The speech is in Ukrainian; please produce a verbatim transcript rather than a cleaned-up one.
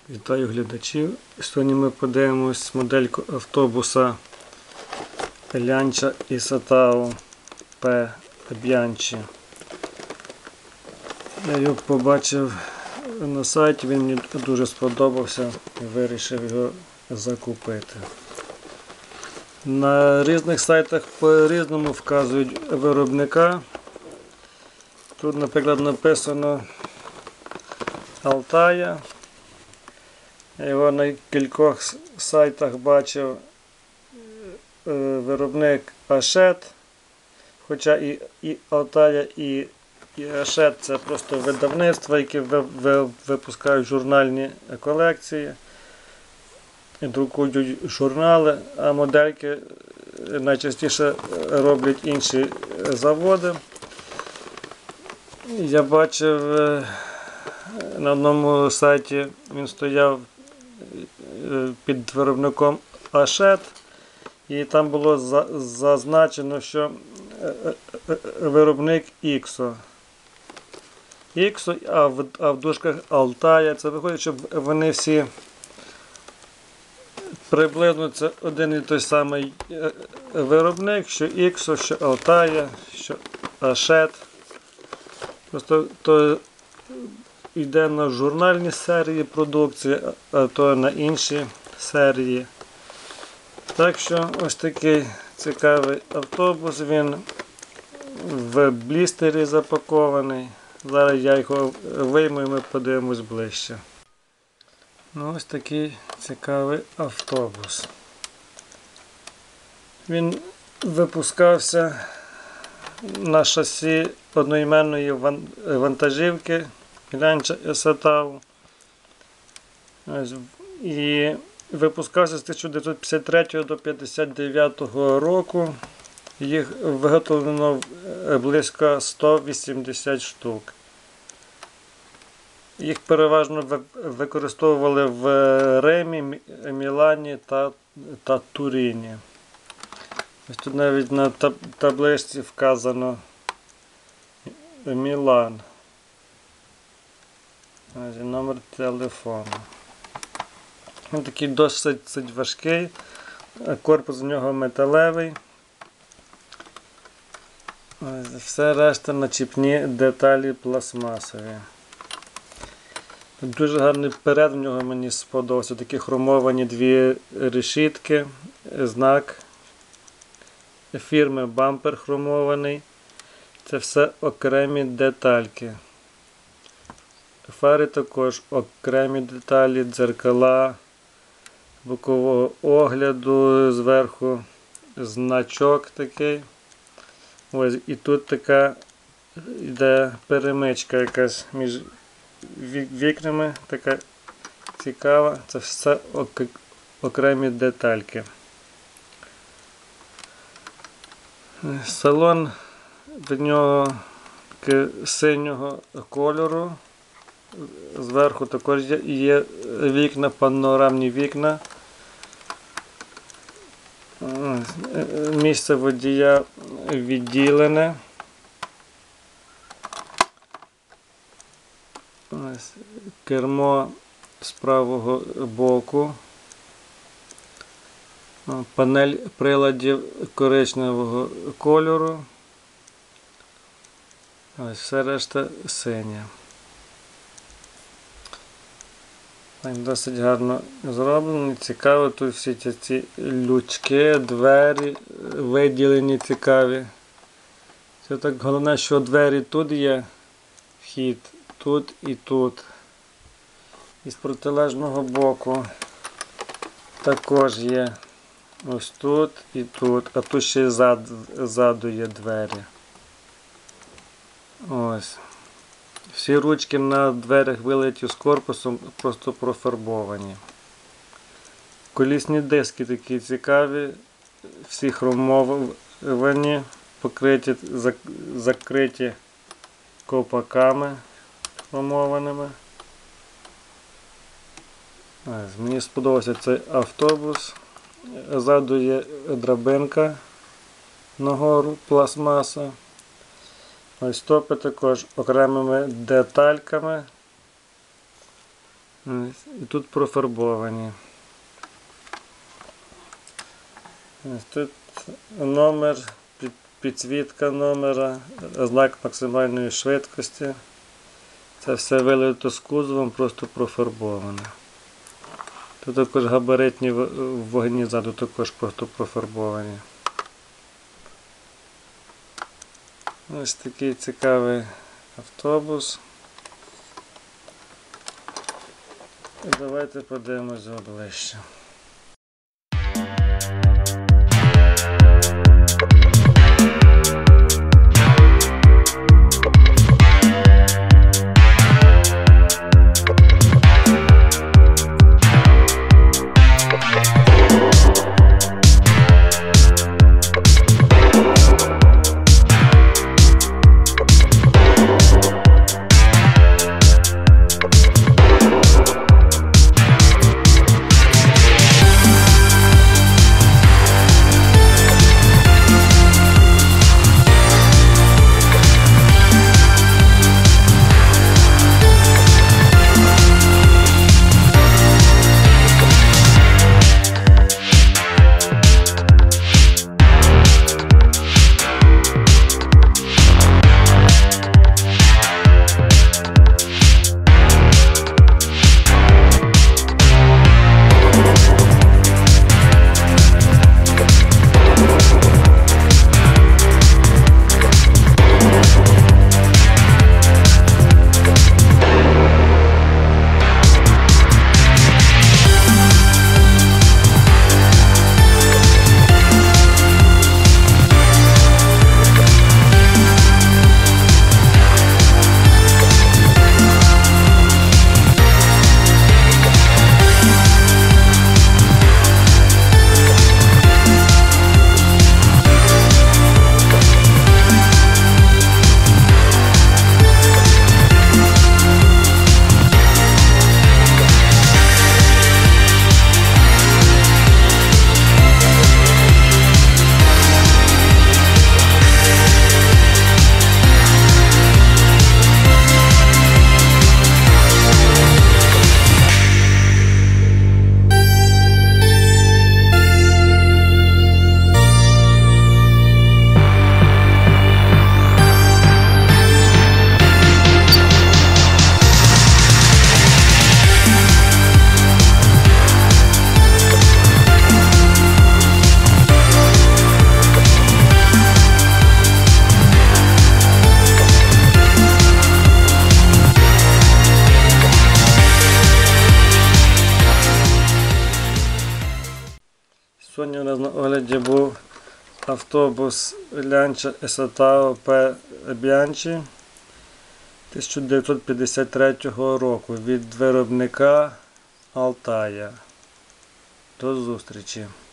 Вітаю глядачів. Сьогодні ми подивимось модельку автобуса Lancia Isatao P Bianchi. Я його побачив на сайті, він мені дуже сподобався і вирішив його закупити. На різних сайтах по-різному вказують виробника. Тут, наприклад, написано Altaia. Я його на кількох сайтах бачив, виробник Hachette, хоча і, і Altaia, і, і Hachette це просто видавництва, які випускають журнальні колекції, і друкують журнали, а модельки найчастіше роблять інші заводи. Я бачив на одному сайті, він стояв під виробником Hachette, і там було зазначено, що виробник Іксо. Іксо, а в, а в дужках Altaia. Це виходить, що вони всі приблизно це один і той самий виробник, що Іксо, що Altaia, що Hachette. Просто то йде на журнальні серії продукції, а то на інші серії. Так що ось такий цікавий автобус, він в блістері запакований. Зараз я його вийму і ми подивимось ближче. Ну, ось такий цікавий автобус. Він випускався на шасі одноіменної вантажівки Lancia Isatao. І випускався з тисяча дев'ятсот п'ятдесят третього до п'ятдесят дев'ятого року. Їх виготовлено близько ста вісімдесят штук. Їх переважно використовували в Римі, Мілані та, та Туріні. Ось тут навіть на табличці вказано Мілан. Ось номер телефону. Він такий досить важкий, корпус у нього металевий. Ось, все решта начіпні деталі пластмасові. Дуже гарний перед в нього мені сподобався. Такі хромовані дві решітки, знак фірми, бампер хромований. Це все окремі детальки. Фари також окремі деталі, дзеркала, бокового огляду, зверху значок такий. Ось, і тут така йде перемичка якась між вікнами, така цікава. Це все окремі детальки. Салон до нього синього кольору. Зверху також є вікна, панорамні вікна. Місце водія відділене. Ось, кермо з правого боку. Панель приладів коричневого кольору. Ось, все решта синя. Досить гарно зроблено, цікаво, тут всі ці, ці лючки, двері виділені цікаві. Це так головне, що двері тут є, вхід, тут і тут. І з протилежного боку також є ось тут і тут, а тут ще й зад, ззаду є двері. Ось. Всі ручки на дверях вилиті з корпусом, просто профарбовані. Колісні диски такі цікаві, всі хромовані, покриті, закриті ковпаками хромованими. Мені сподобався цей автобус. Ззаду є драбинка нагору, пластмаса. Ось стопи також окремими детальками. Ось, і тут профарбовані. Ось тут номер, під, підсвітка номера, знак максимальної швидкості. Це все вилито з кузовом, просто профарбоване. Тут також габаритні вогні ззаду також просто профарбовані. Ось такий цікавий автобус. І давайте подивимось його ближче. Сьогодні у нас на огляді був автобус Lancia Esatao P. Bianchi тисяча дев'ятсот п'ятдесят третього року від виробника Altaia. До зустрічі!